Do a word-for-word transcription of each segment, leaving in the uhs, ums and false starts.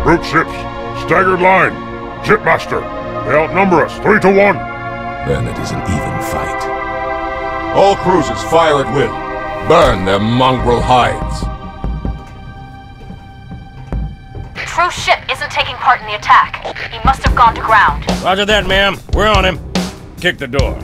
Brute ships, staggered line. Shipmaster, they outnumber us, three to one. Then it is an even fight. All cruisers fire at will. Burn their mongrel hides. Cruise ship isn't taking part in the attack. He must have gone to ground. Roger that, ma'am. We're on him. Kick the door.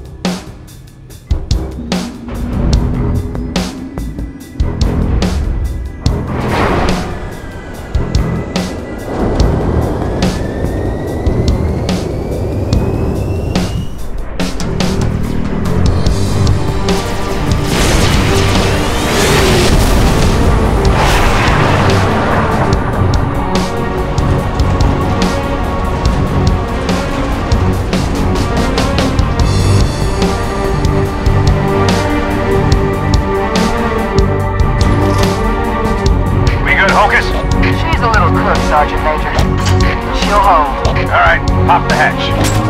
Sergeant Major. She'll hold. All right, pop the hatch.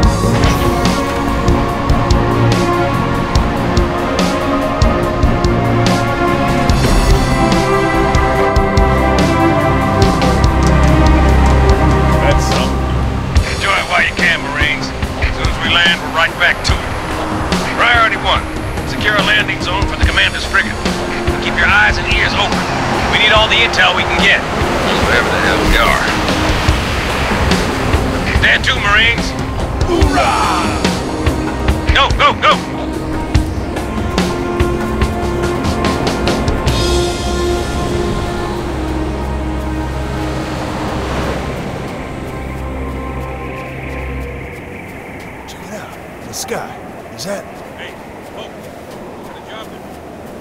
That's something. Enjoy it while you can, Marines. As soon as we land, we're right back to it. Priority one. Secure a landing zone for the commander's frigate. Keep your eyes and ears open. We need all the intel we can get. Wherever the hell we are. Stand to, Marines! Hoorah! Go, go, go! Check it out. In the sky. Is that... Hey, oh, got a job to do.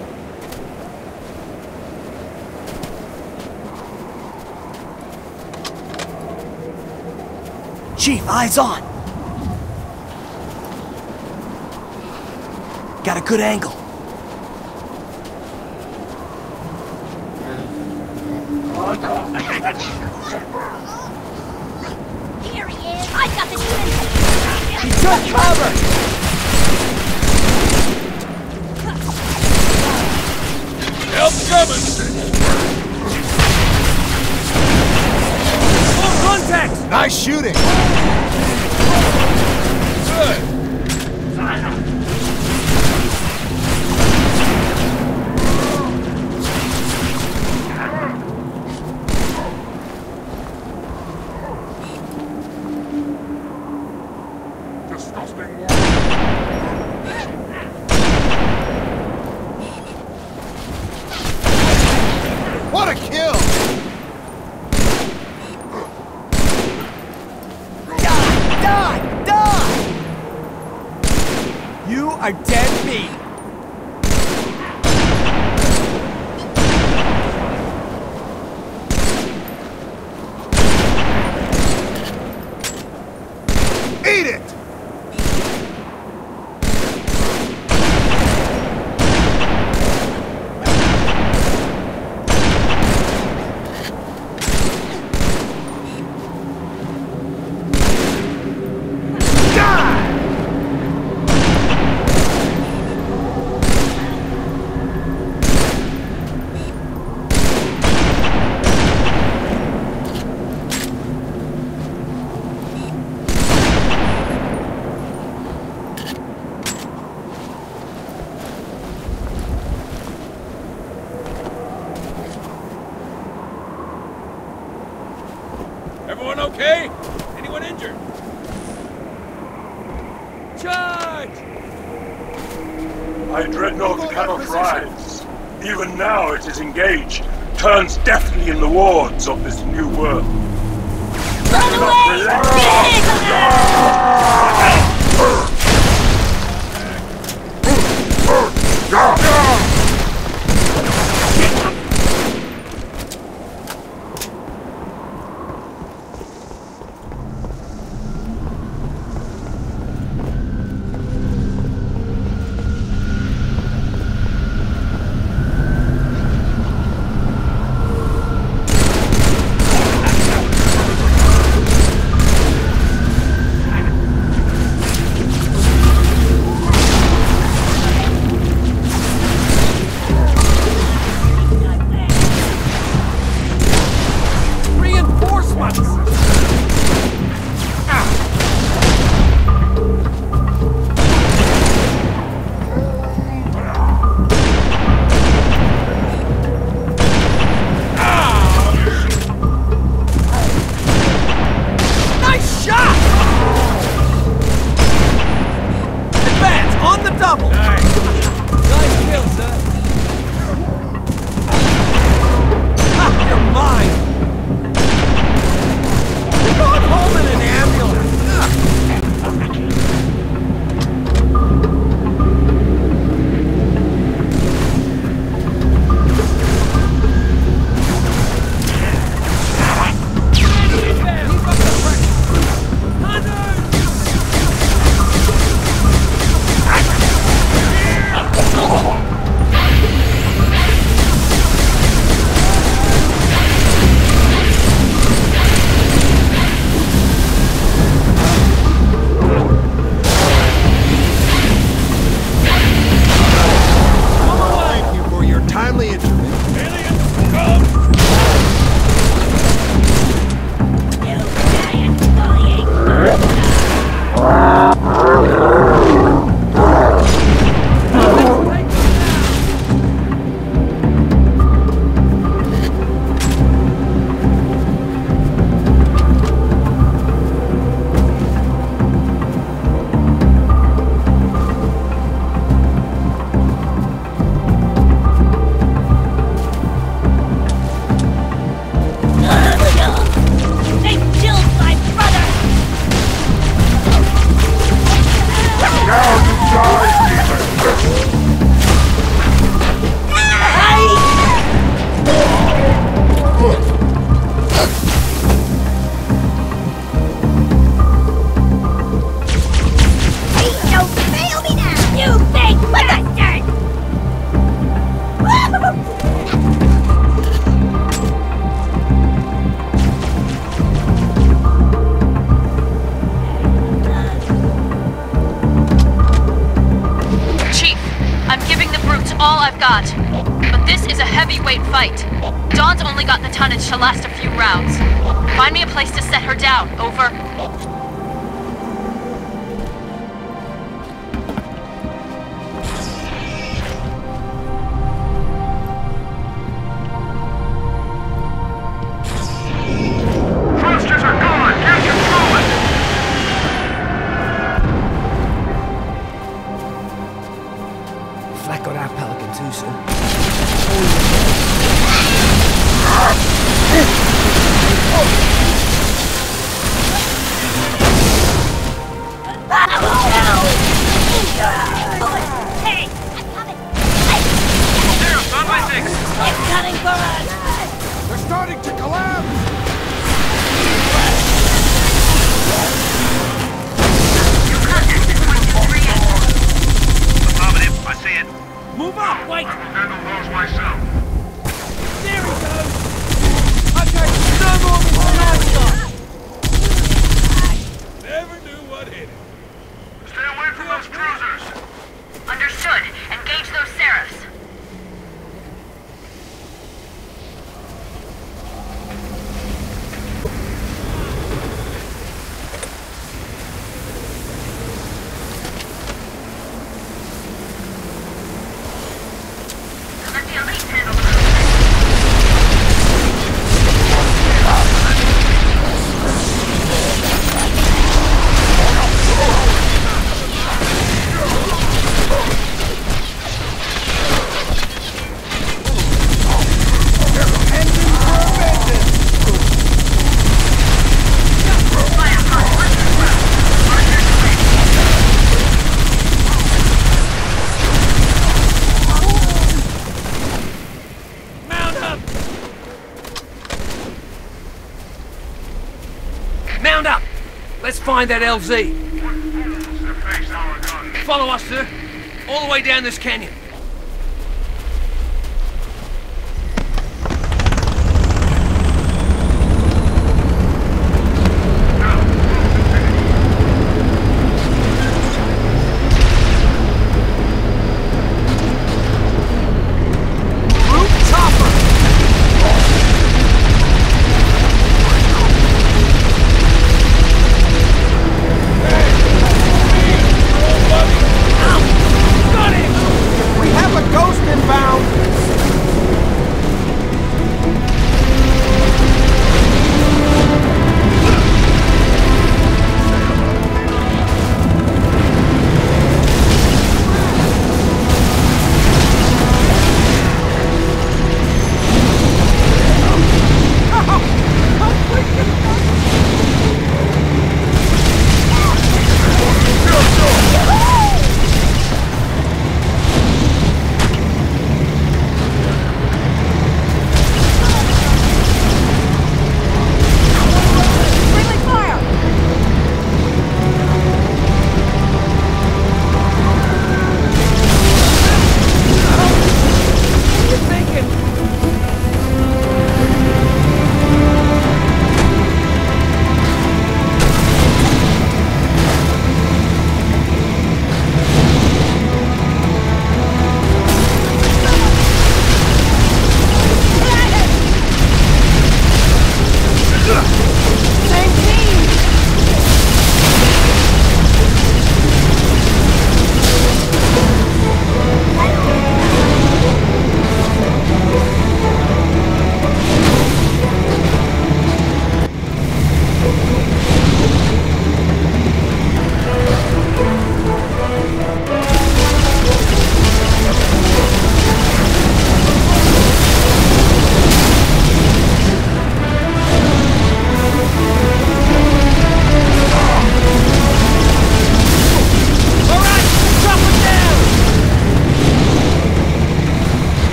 Chief, eyes on! Got a good angle. Here he is! I got the unit! He took cover! Help coming! Contact! Nice shooting! Good! Disgusting war. What a kill! Die! Die! You are dead meat! Eat it! Everyone okay? Anyone injured? Charge! My dreadnought cannot rise. Even now it is engaged, turns deftly in the wards of this new world. Run heavyweight fight. Dawn's only got the tonnage to last a few rounds. Find me a place to set her down. Over. Thrusters are gone! Can't control it! Flat got our pelican too, sir. Hey! I'm coming! Sheriff, on my six! It's coming for us! We're starting to collapse! Affirmative, I see it. Move up! Wait! Handle those myself. There he goes! Okay, no more than one last. Never knew what hit it. Stay away from those cruisers! Understood. Engage those Seraphs. Let the elite handle them. Mount up! Let's find that L Z. Face our gun. Follow us, sir. All the way down this canyon.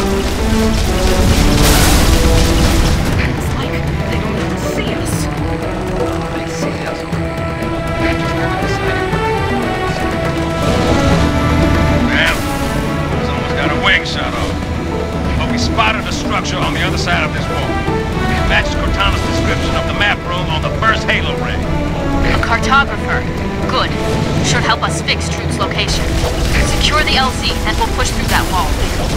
It's like they don't even see us. They see us. They just haven't decided. Well, someone's got a wing shot off. But we spotted a structure on the other side of this wall. It matches Cortana's description of the map room on the first Halo ring. A cartographer. Good. Should help us fix Trude's location. Secure the L Z, and we'll push through that wall.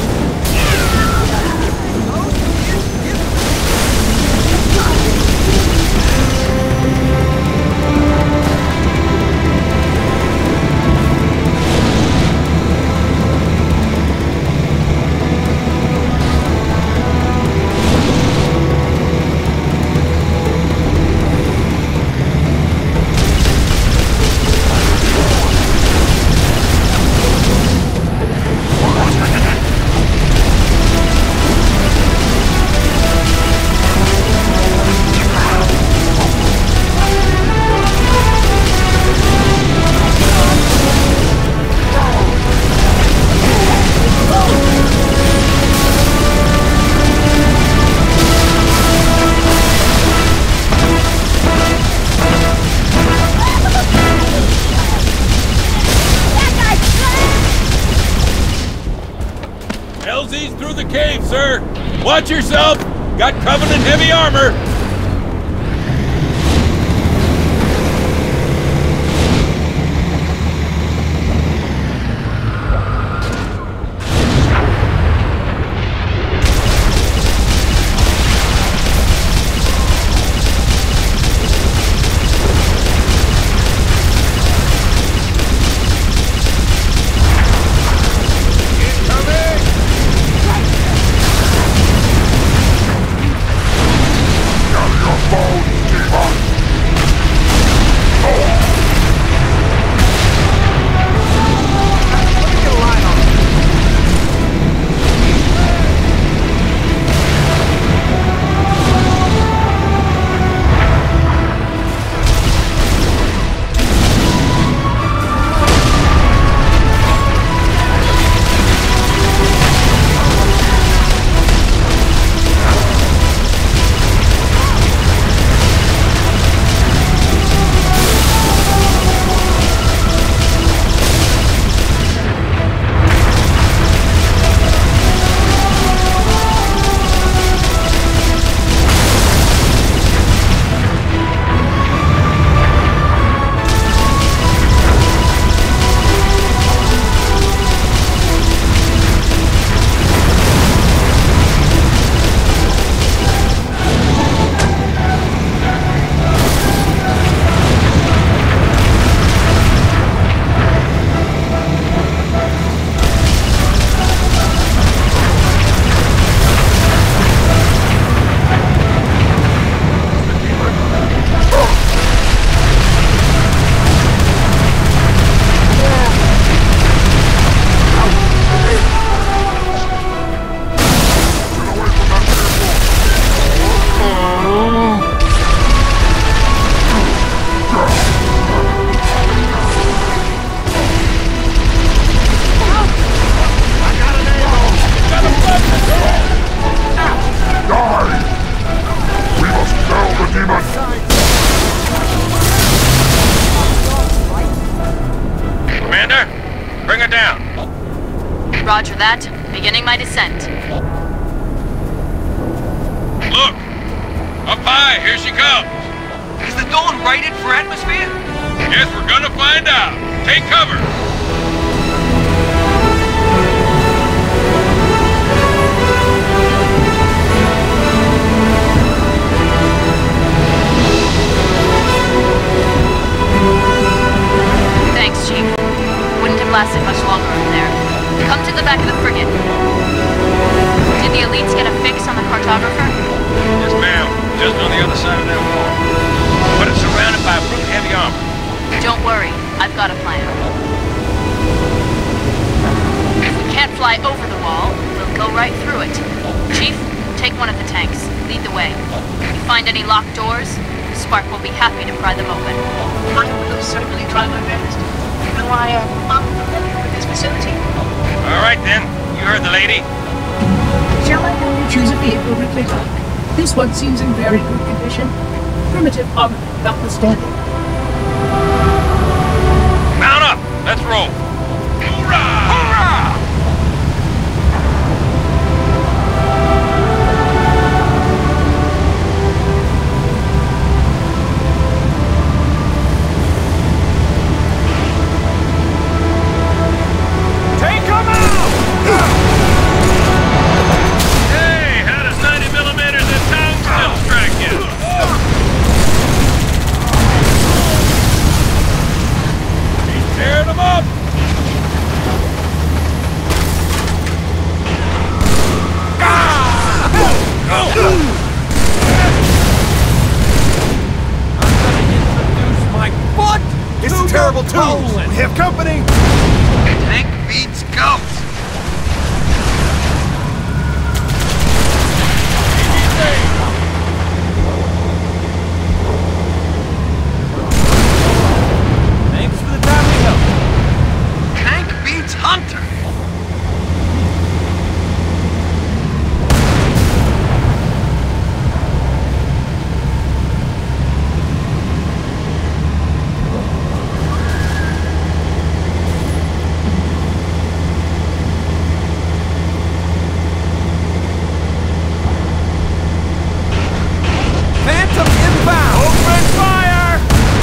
L Z's through the cave, sir! Watch yourself! Got Covenant heavy armor! Roger that. Beginning my descent. Look! Up high, here she comes! Is the Dawn rated for atmosphere? Guess we're gonna find out. Take cover! Thanks, Chief. Wouldn't have lasted much longer in there. Come to the back of the frigate. Did the elites get a fix on the cartographer? Yes, ma'am. Just on the other side of that wall. But it's surrounded by brute heavy armor. Don't worry. I've got a plan. If we can't fly over the wall, we'll go right through it. Chief, take one of the tanks. Lead the way. If you find any locked doors, Spark will be happy to pry them open. I will certainly try my best. Though I am unfamiliar with this facility. All right, then. You heard the lady. choose a vehicle replica. This one seems in very good condition. Primitive armor, notwithstanding. Mount up! Let's roll! Hoorah! Hoorah! Take him out! Hey, how does ninety millimeters and tongue still strike you? He's tearing them up! It's a terrible tools. We have company. Tank beats goat. Thanks for the timely help. Tank beats hunter. Phantom inbound. Open fire.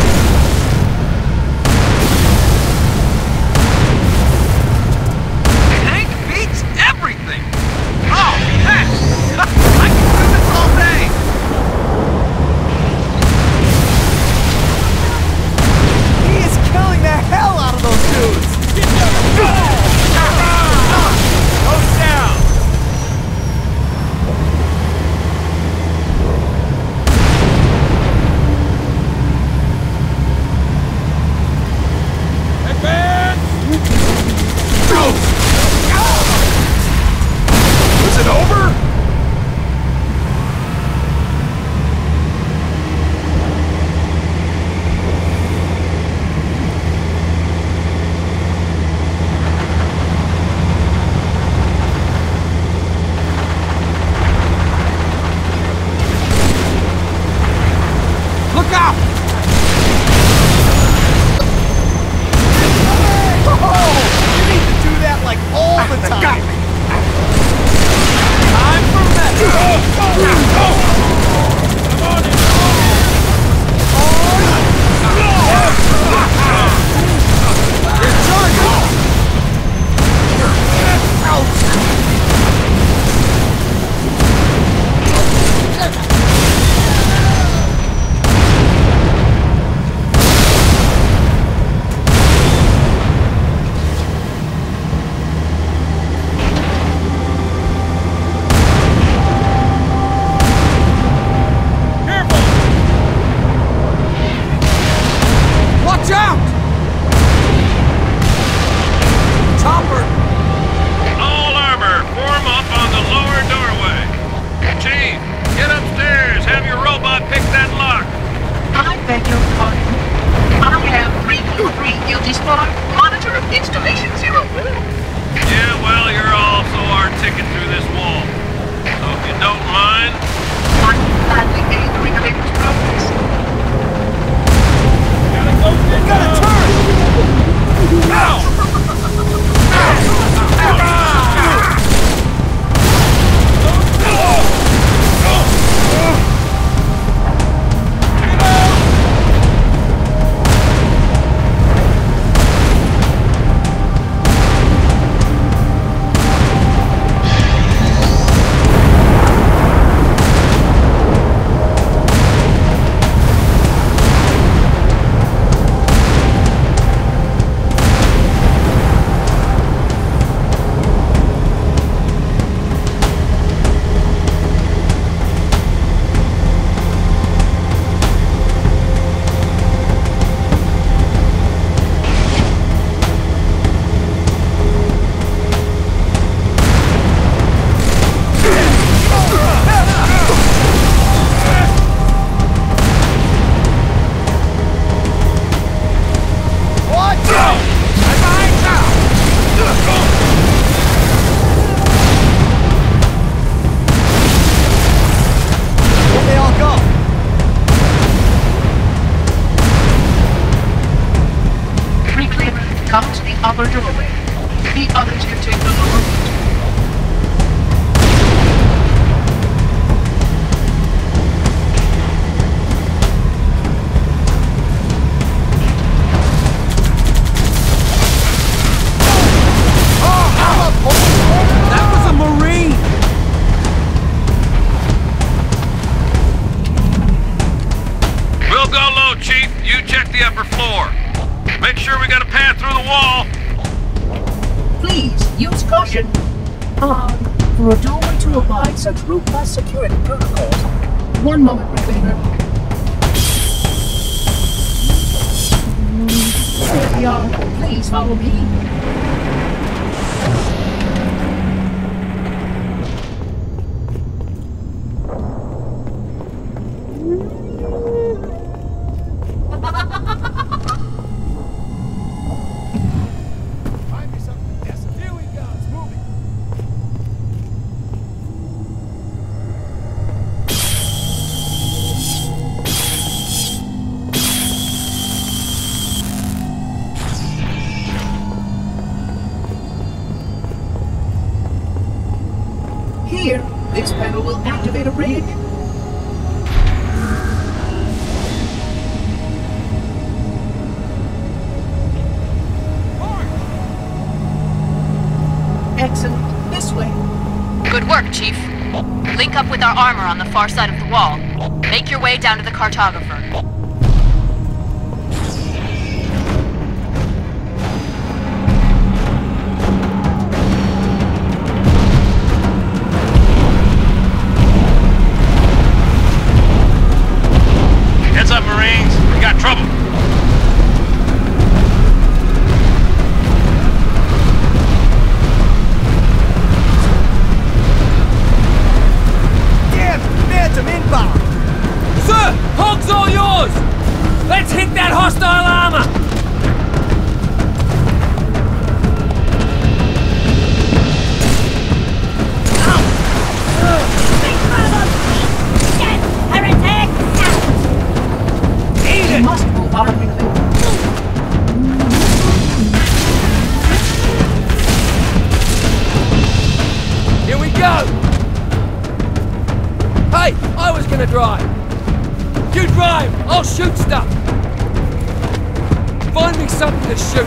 Tank beats everything. Oh, heck! I can do this all day. He is killing the hell out of those dudes. Get down. Goes down. Is it over? Look out! Oh, you need to do that like all the time. Time for medical. Come on in. You're charging. Watch out! Chopper! All armor, form up on the lower doorway. Chief, get upstairs. Have your robot pick that lock. I beg your pardon. I have three two three guilty spot. Monitor installation zero. Yeah, well, you're also our ticket through this wall. So if you don't mind, I gladly aid the reclaimer's progress. Gotta turn! the upper floor. Make sure we got a path through the wall. Please, use caution. Ah, for a doorway to abide such robust security protocols. One moment, Reclaimer. There we are. Please follow me. Here, this panel will activate a rig. Excellent. This way. Good work, Chief. Link up with our armor on the far side of the wall. Make your way down to the cartographer. Heads up, Marines. We got trouble. Damn! Phantom inbound! Sir! Hog's all yours! Let's hit that hostile armor! We must move on, Reclaimer. Here we go! Hey, I was gonna drive. You drive, I'll shoot stuff. Find me something to shoot.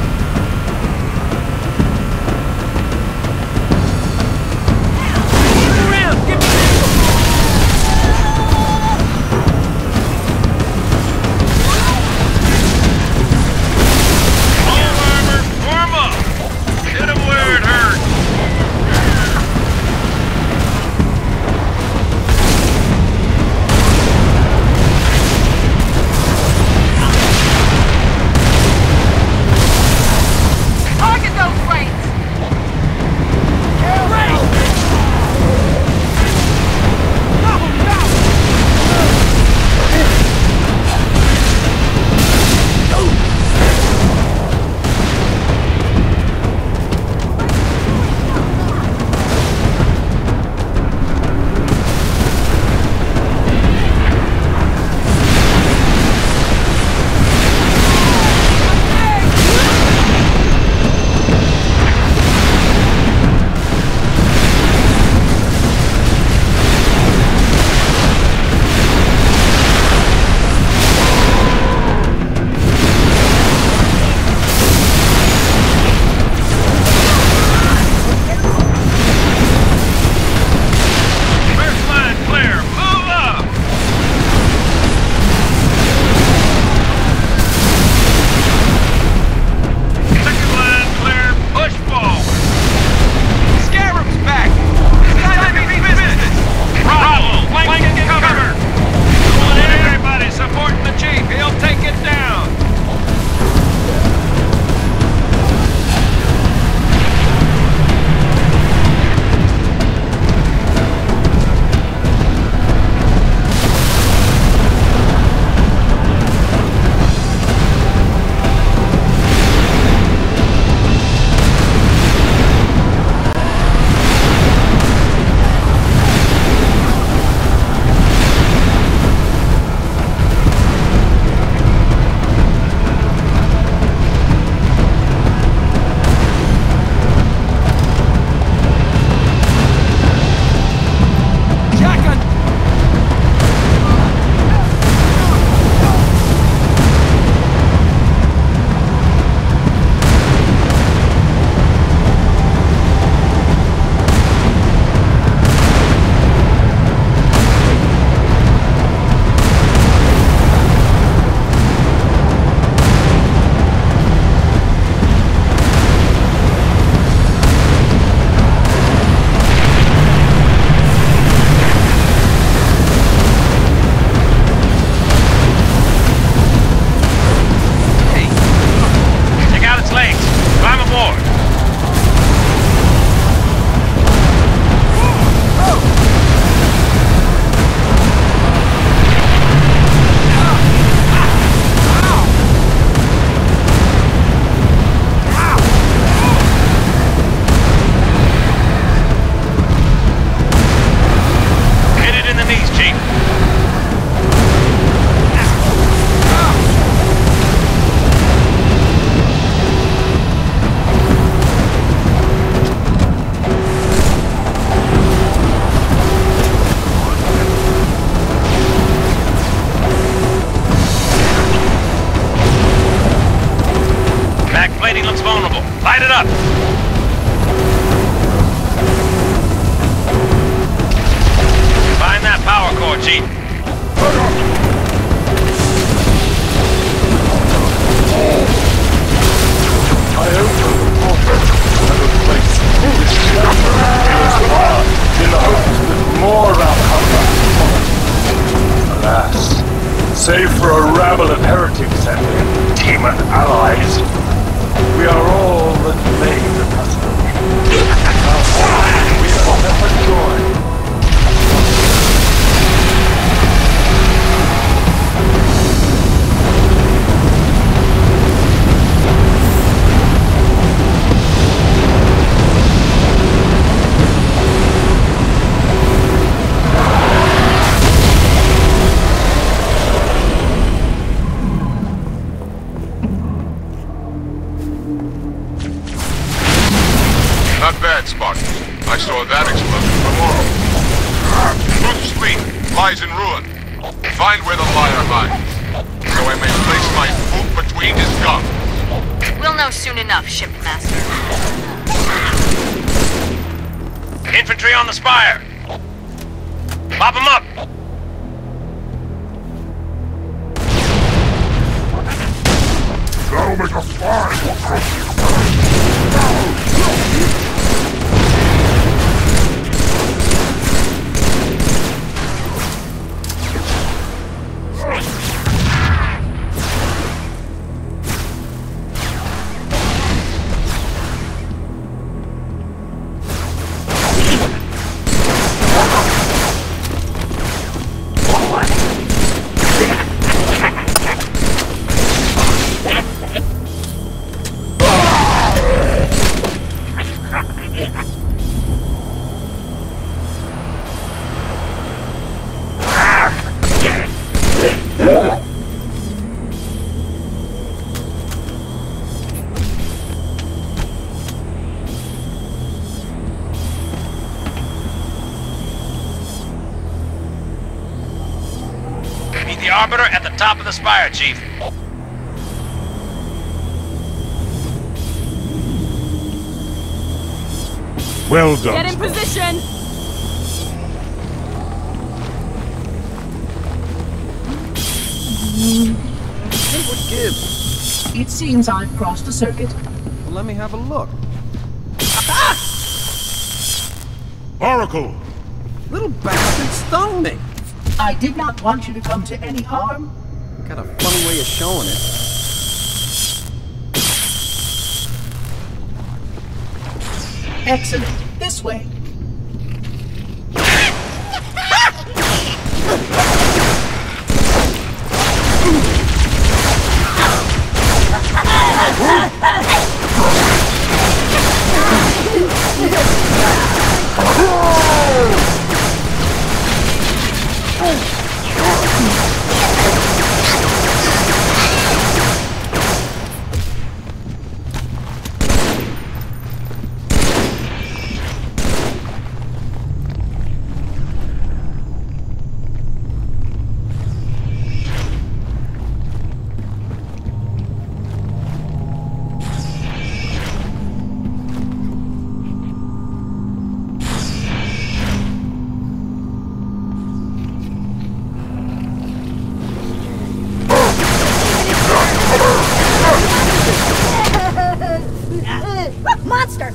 Get around, get me All armor, form up. Hit him where it hurts. Light it up! Find that power core, Chief. I opened the portal and replaced this shelter in the hopes that more of our combat would follow. Alas, save for a rabble of heretics and their demon allies, we are all that may the custom. We have never joined. Not bad, Spartan. I saw that explosion tomorrow. Truth's fleet lies in ruin. Find where the liar hides, so I may place my foot between his gums. We'll know soon enough, Shipmaster. Infantry on the spire! Pop them up! That'll make a fine. Meet the Arbiter at the top of the spire, Chief. Well done. Get in position! Hey, what gives? It seems I've crossed a circuit. Well, let me have a look. Oracle! Little bastard stung me! I did not want you to come to any harm. Got a funny way of showing it. Excellent. This way. Monster!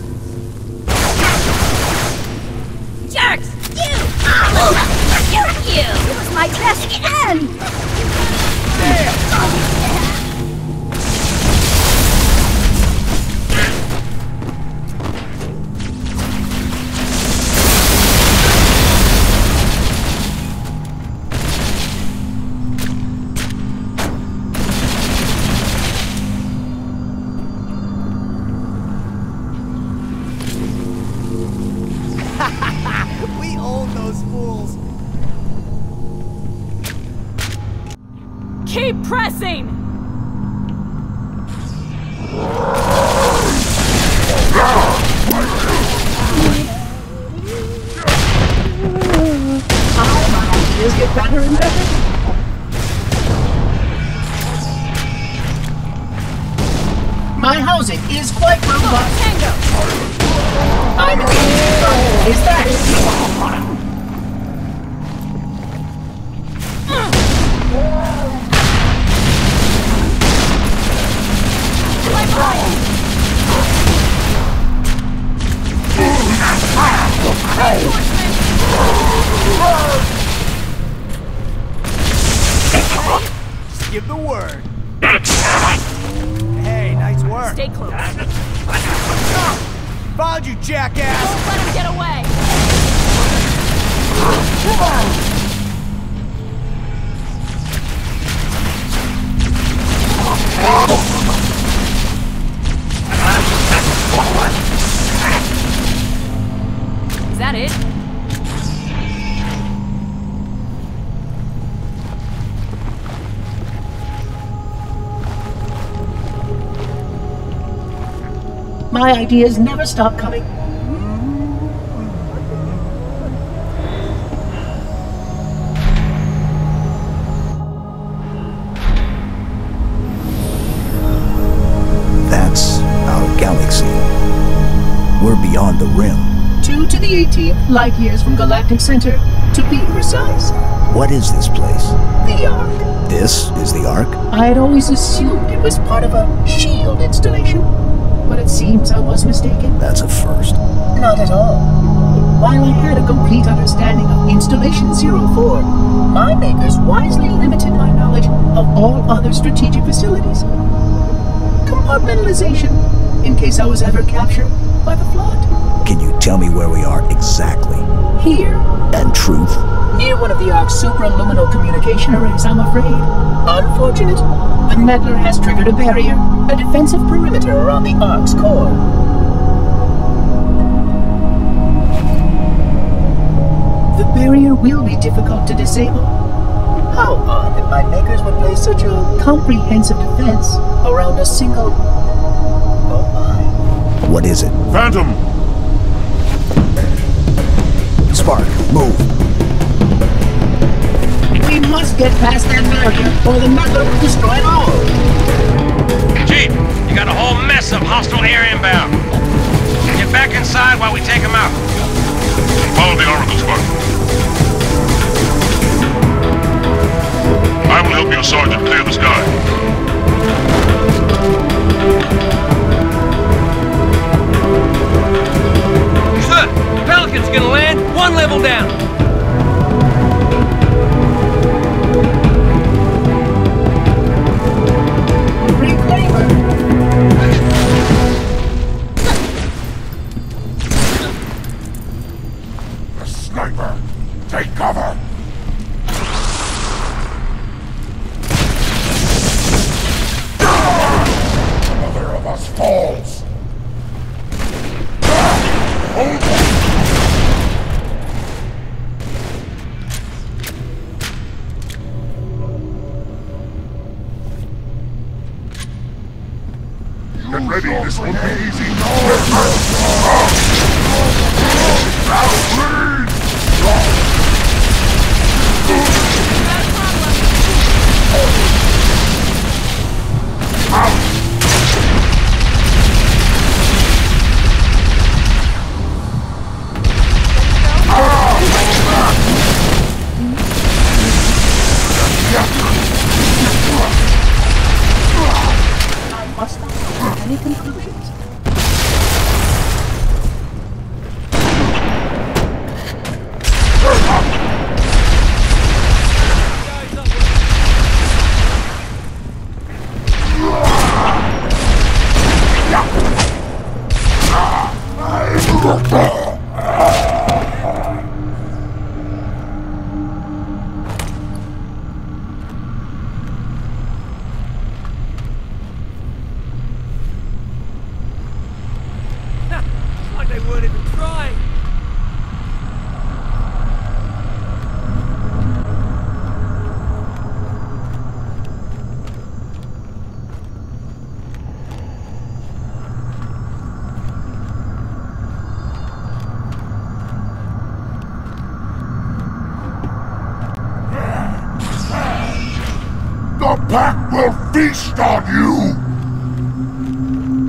Jerks! You! Oh, shoot you! It was my best end! We own those fools. Keep pressing! How my ideas get better and better? My housing is quite robust. Tango! I'm in the Is that? Give the word. Hey, nice work. Stay close. Found you, jackass! Don't let him get away! Is that it? My ideas never stop coming. That's our galaxy. We're beyond the rim. Two to the eighteenth light years from Galactic Center, to be precise. What is this place? The Ark. This is the Ark? I had always assumed it was part of a shield installation, but it seems I was mistaken. That's a first. Not at all. While I had a complete understanding of Installation zero four, my makers wisely limited my knowledge of all other strategic facilities. Compartmentalization, in case I was ever captured by the flood. Can you tell me where we are exactly? Here. And truth? Near one of the Ark's supraluminal communication arrays, I'm afraid. Unfortunate. The meddler has triggered a barrier, a defensive perimeter around the Ark's core. The barrier will be difficult to disable. How odd that my makers would place such a comprehensive defense around a single... Oh my. What is it? Phantom! Spark, move. We must get past that barrier, or the meddler will destroy it all. Chief, you got a whole mess of hostile air inbound. Get back inside while we take them out. Follow the Oracle squad. I will help your sergeant clear the sky. Sir, Pelican's gonna land one level down. The sniper! Take cover! Another of us falls! Get ready, this won't be easy. I must not draw any conclusions. Like they weren't even trying. The pack will feast on you!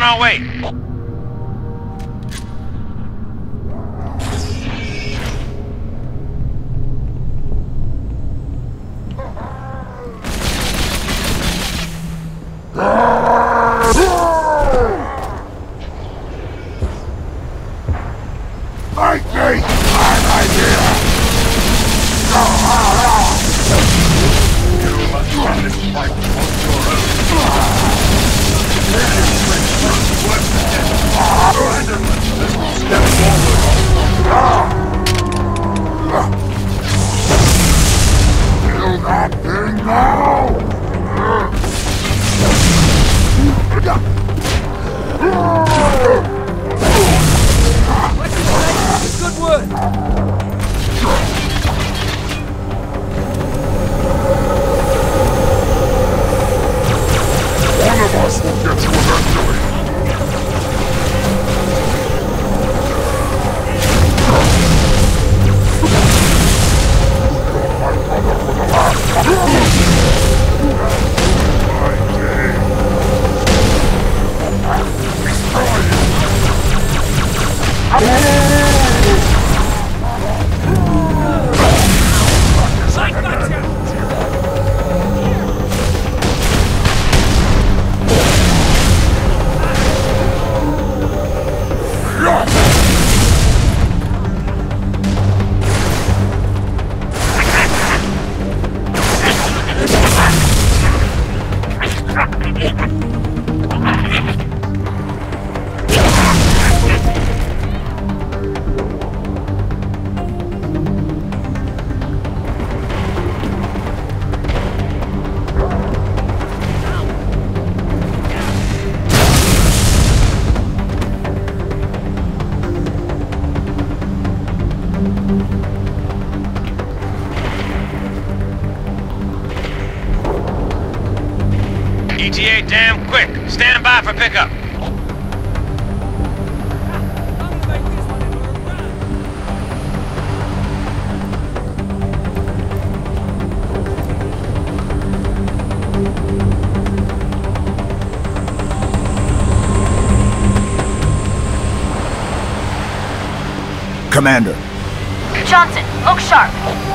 our way. Fight me! I'm idea! You must run this fight on your own. Step forward. Kill that thing now! Good work! One of us will get you eventually! My brother for the last E T A damn quick. Stand by for pickup. Commander. Johnson, look sharp.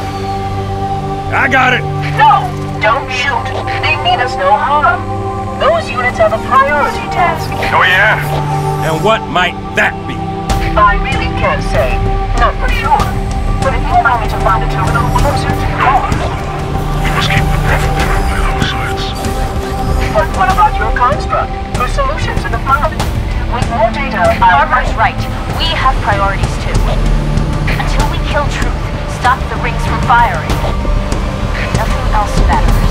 I got it. No! Don't shoot. They mean us no harm. Those units have a priority task. Oh yeah? And what might that be? I really can't say. Not for sure. But if you allow me to find a terminal closer to yours. We must keep the prophet there by our sides. But what about your construct? Your solution to the problem? With more data, Armor's right. We have priorities too. Until we kill Truth, stop the rings from firing. Nothing else matters.